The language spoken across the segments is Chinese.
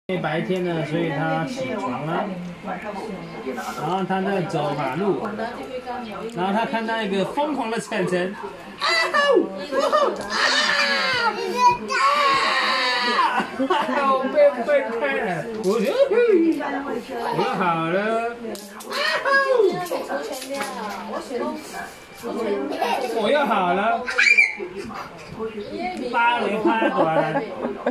因为白天呢，所以他起床了，然后他在走马路，然后他看到一个疯狂的晨晨，被开了，我好了，我又好了。芭蕾拍短，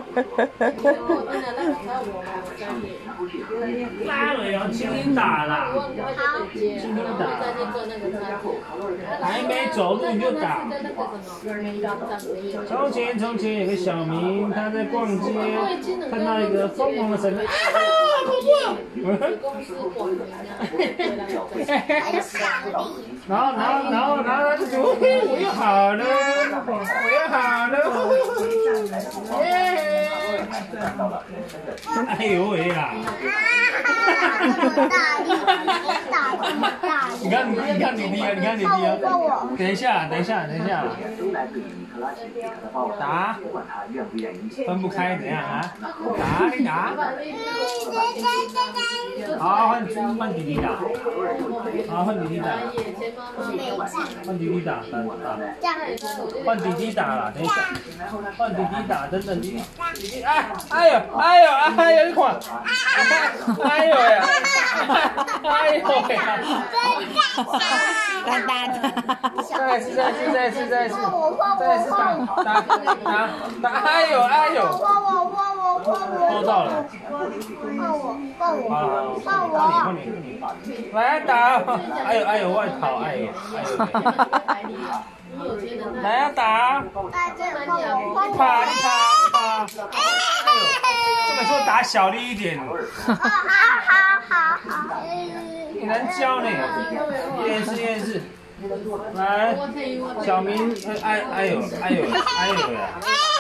芭蕾哦，轻轻打啦，轻轻打，还没走路你就打。从前有个小明，他在逛街，看到一个疯狂的神，然后他就说，我又好了。我又好了，哎呦喂呀！你看弟弟啊！等一下，打，分不开怎样啊？打！好，换弟弟打，好，换弟弟打，换弟弟打，换弟弟打了，等一下，换弟弟打，等弟弟，哎呦，你看，哎呦呀，再次，打，哎呦，都到了，换你，来打，哎呦，外跑，哎呦，来啊打，你爬，这个说打小力一点，好，你难教呢，一件事，来，小明，哎呦呀，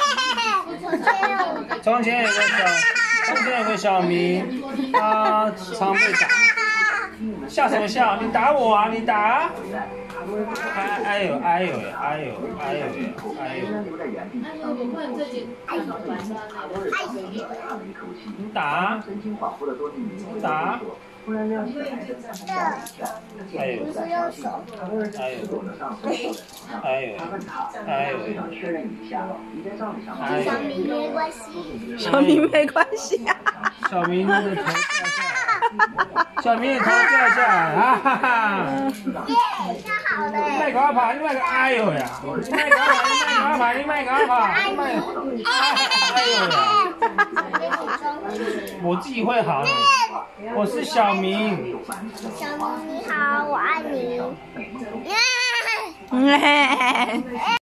从前有个小明，他常被打，笑什么笑？你打我啊，你打！哎呦！你打！ 小明没关系啊。 小明的头掉下来，哈哈！你卖给我跑，你卖个哎呦呀！你卖给我跑，哎呦呀！我自己会好的，我是小明。 小明你好，我爱你。